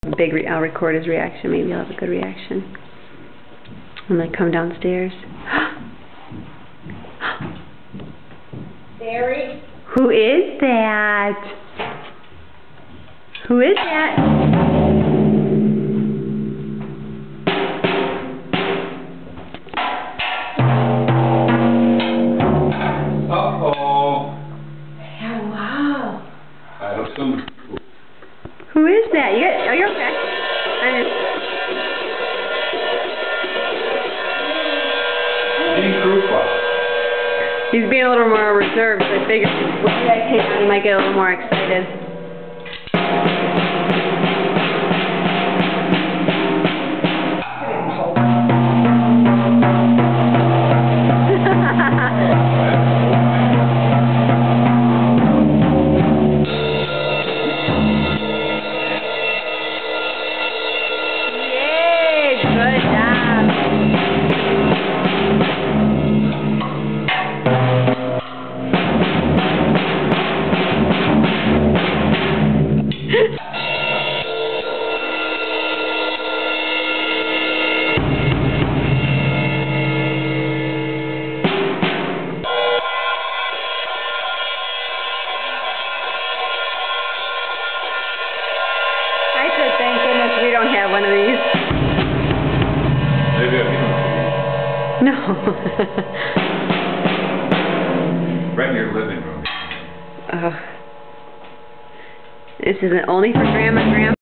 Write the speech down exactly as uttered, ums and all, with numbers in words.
Big re I'll record his reaction. Maybe I'll have a good reaction when I come downstairs. Barry? Who is that? Who is that? Uh-oh. Hello. I have some... Who is that? You got, are you okay? I Being Krupa. He's being a little more reserved, so I figured with you guys take on, he might get a little more excited. Yay! Good job. I said, thank goodness we don't have one of these. Maybe I No. Right in your living room. uh, this isn't only for Grandma and Grandpa?